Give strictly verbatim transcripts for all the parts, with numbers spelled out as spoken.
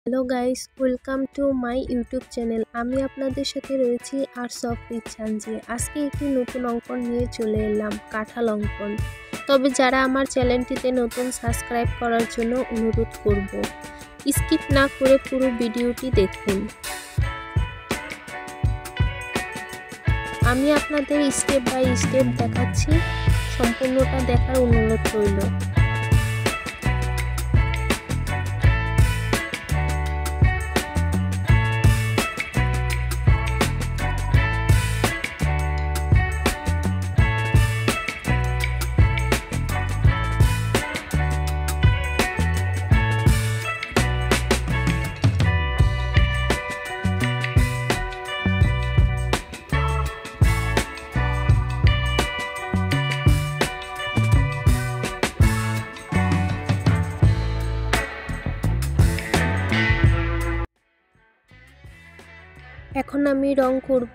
Hello guys, welcome to my YouTube channel. আমি আপনাদের সাথে রয়েছি আর্টস অফ রিচাঞ্জি। আজকে একটি নতুন অঙ্কন নিয়ে চলে এলাম, কাঁঠাল অঙ্কন। তবে যারা আমার চ্যানেলটিতে নতুন, সাবস্ক্রাইব করার জন্য অনুরোধ করব। স্কিপ না করে পুরো ভিডিওটি দেখুন। আমি আপনাদের স্টেপ বাই স্টেপ দেখাচ্ছি, সম্পূর্ণটা দেখার অনুরোধ রইল। এখন আমি রং করব।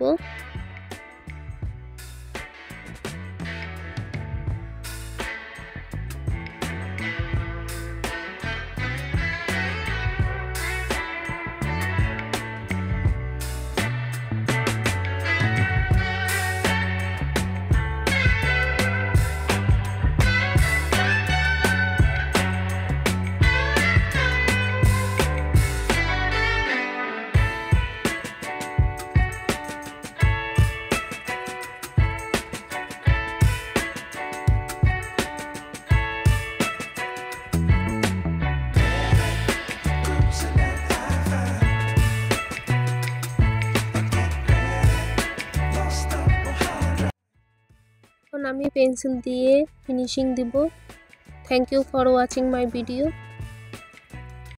এখন আমি পেন্সিল দিয়ে ফিনিশিং দিব। Thank you for watching my video.